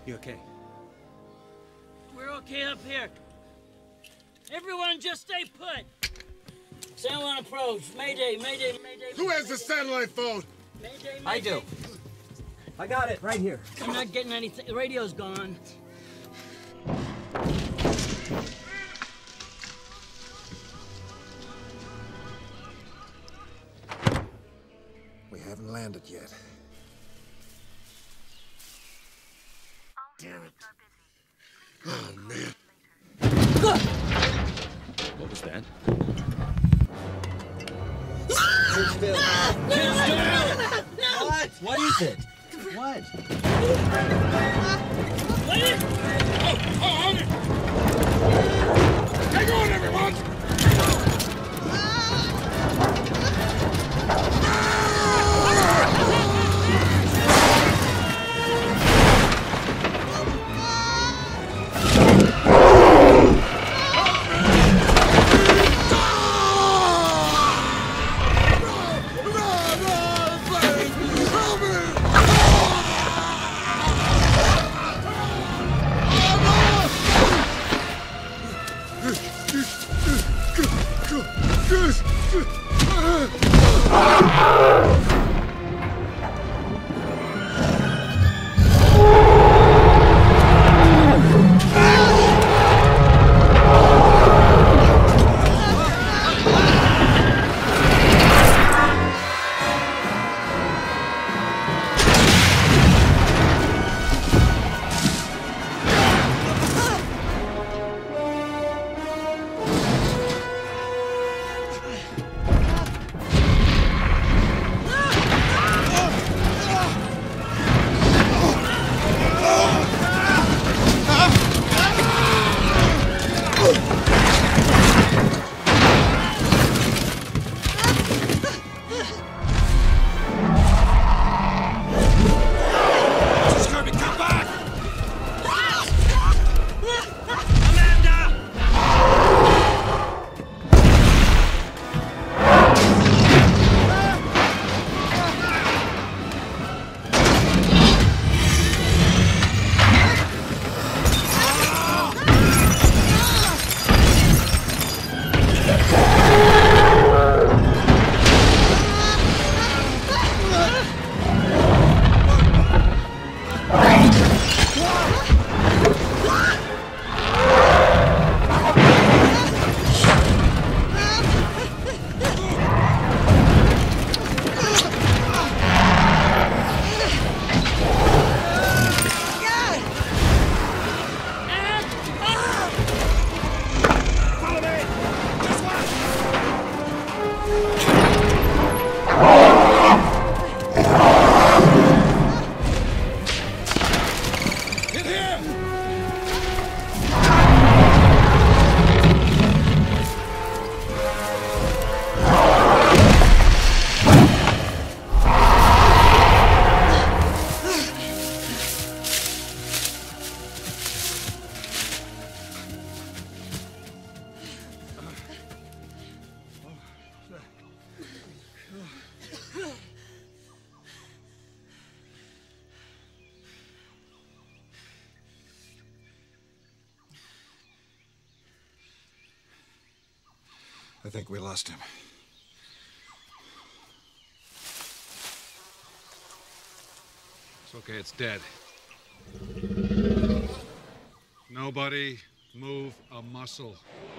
You okay? We're okay up here. Everyone just stay put. Satellite approach. Mayday, mayday, mayday. Who has the satellite phone? Mayday, mayday. I do. I got it right here. I'm not getting anything. The radio's gone. We haven't landed yet. Damn it. Oh, man. What was that? What? What is it? What? Hang on, everyone! I think we lost him. It's okay, it's dead. Nobody move a muscle.